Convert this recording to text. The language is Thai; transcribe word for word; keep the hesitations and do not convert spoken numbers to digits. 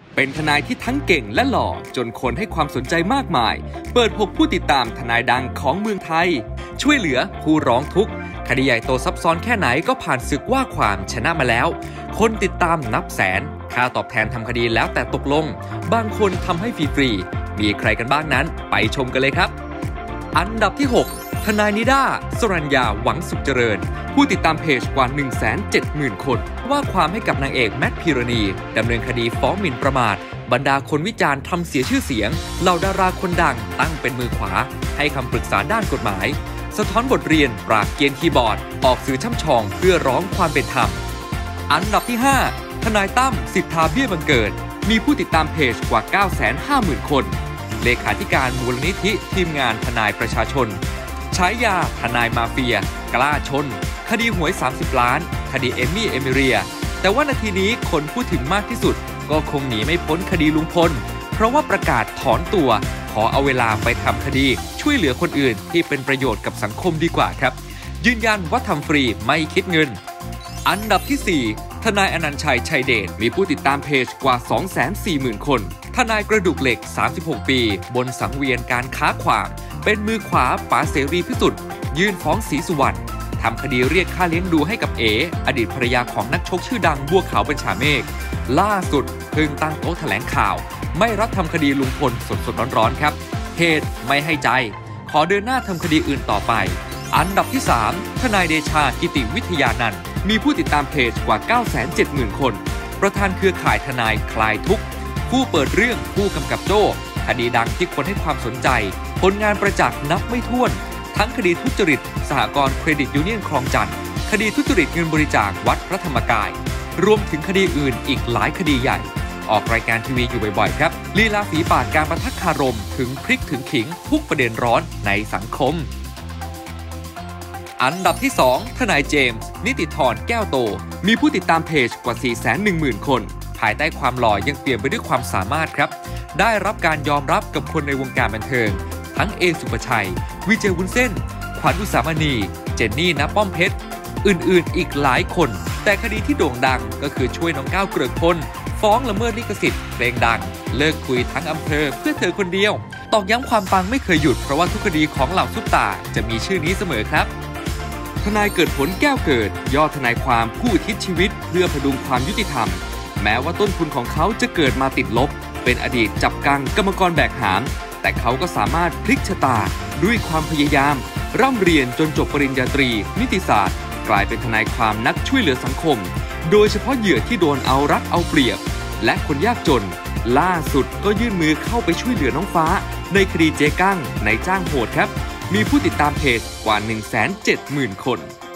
เป็นทนายที่ทั้งเก่งและหล่อจนคนให้ความสนใจมากมายเปิดหกผู้ติดตามทนายดังของเมืองไทยช่วยเหลือผู้ร้องทุกข์คดีใหญ่โตซับซ้อนแค่ไหนก็ผ่านศึกว่าความชนะมาแล้วคนติดตามนับแสนค่าตอบแทนทำคดีแล้วแต่ตกลงบางคนทำให้ฟรีๆมีใครกันบ้างนั้นไปชมกันเลยครับอันดับที่หกทนายนิด้าสรัญญาหวังสุขเจริญผู้ติดตามเพจกว่า หนึ่งแสนเจ็ดหมื่น คนว่าความให้กับนางเอกแมทพิรณีดำเนินคดีฟ้องหมิ่นประมาทบรรดาคนวิจารณ์ทำเสียชื่อเสียงเหล่าดาราคนดังตั้งเป็นมือขวาให้คำปรึกษาด้านกฎหมายสะท้อนบทเรียนปราบเกรียนคีย์บอร์ดออกสื่อช่ำชองเพื่อร้องความเป็นธรรมอันดับที่ห้าทนายตั้มสิทธาเบี้ยบังเกิดมีผู้ติดตามเพจกว่า เก้าแสนห้าหมื่น คนเลขาธิการมูลนิธิทีมงานทนายประชาชนฉายาทนายมาเฟียกล้าชนคดีหวยสามสิบล้านคดีเอมมี่เอมิเรียแต่ว่านาทีนี้คนพูดถึงมากที่สุดก็คงหนีไม่พ้นคดีลุงพลเพราะว่าประกาศถอนตัวขอเอาเวลาไปทำคดีช่วยเหลือคนอื่นที่เป็นประโยชน์กับสังคมดีกว่าครับยืนยันว่าทำฟรีไม่คิดเงินอันดับที่สี่ทนายอนันต์ชัยชัยเดชมีผู้ติดตามเพจกว่า สองแสนสี่หมื่น คนทนายกระดูกเหล็กสามสิบหกปีบนสังเวียนการค้าขวางเป็นมือขวาป๋าเสรีพิสุทธิ์ยื่นฟ้องศรีสุวรรณทำคดีเรียกค่าเลี้ยงดูให้กับเออดีตภรรยาของนักชกชื่อดังบัวขาวบัญชาเมฆล่าสุดเพิ่งตั้งโต๊ะแถลงข่าวไม่รับทำคดีลุงพลสดๆร้อนๆครับเหตุไม่ให้ใจขอเดินหน้าทำคดีอื่นต่อไปอันดับที่สามทนายเดชากิติวิทยานันท์มีผู้ติดตามเพจกว่า เก้าแสนเจ็ดหมื่น คนประธานเครือข่ายทนายคลายทุกข์ผู้เปิดเรื่องผู้กำกับโจ้คดีดังที่คนให้ความสนใจผลงานประจักษ์นับไม่ถ้วนทั้งคดีทุจริตสหกรณ์เครดิตยูเนียนคลองจันทน์คดีทุจริตเงินบริจาควัดพระธรรมกายรวมถึงคดีอื่นอีกหลายคดีใหญ่ออกรายการทีวีอยู่บ่อยๆครับลีลาฝีปากการประทักคารมถึงพริกถึงขิงทุกประเด็นร้อนในสังคมอันดับที่สองทนายเจมส์นิติธรแก้วโตมีผู้ติดตามเพจกว่า สี่แสนหนึ่งหมื่น คนภายใต้ความหล่อยังเปี่ยมไปด้วยความสามารถครับได้รับการยอมรับกับคนในวงการบันเทิงทั้งเอสุภชัยวิเจวุ้นเส้นขวัญอุสามณีเจนนี่ณป้อมเพชรอื่นๆอีกหลายคนแต่คดีที่โด่งดังก็คือช่วยน้องก้าวเกริกพลฟ้องละเมิดลิขสิทธิ์เพลงดังเลิกคุยทั้งอำเภอเพื่อเธอคนเดียวตอกย้ำความปังไม่เคยหยุดเพราะว่าทุกคดีของเหล่าซุปตาจะมีชื่อนี้เสมอครับทนายเกิดผลแก้วเกิดยอดทนายความผู้ทิศชีวิตเพื่อพดุงความยุติธรรมแม้ว่าต้นทุนของเขาจะเกิดมาติดลบเป็นอดีตจับกังกรรมกรแบกหามแต่เขาก็สามารถพลิกชะตาด้วยความพยายามร่ำเรียนจนจบปริญญาตรีนิติศาสตร์กลายเป็นทนายความนักช่วยเหลือสังคมโดยเฉพาะเหยื่อที่โดนเอารัดเอาเปรียบและคนยากจนล่าสุดก็ยื่นมือเข้าไปช่วยเหลือน้องฟ้าในคดีเจ๊กั้งในจ้างโหดครับมีผู้ติดตามเพจกว่า หนึ่งแสนเจ็ดหมื่น คน